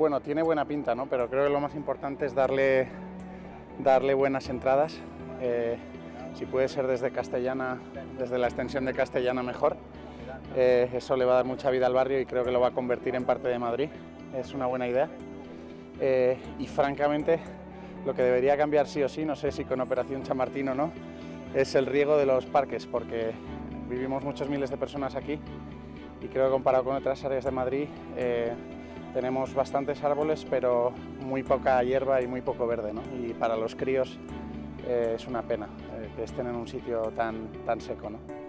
bueno, tiene buena pinta, ¿no? Pero creo que lo más importante es darle buenas entradas. Si puede ser desde Castellana, desde la extensión de Castellana, mejor. Eso le va a dar mucha vida al barrio y creo que lo va a convertir en parte de Madrid. Es una buena idea. Y francamente, lo que debería cambiar sí o sí, no sé si con Operación Chamartín o no, es el riego de los parques, porque vivimos muchos miles de personas aquí y creo que comparado con otras áreas de Madrid tenemos bastantes árboles, pero muy poca hierba y muy poco verde, ¿no? Y para los críos es una pena que estén en un sitio tan seco, ¿no?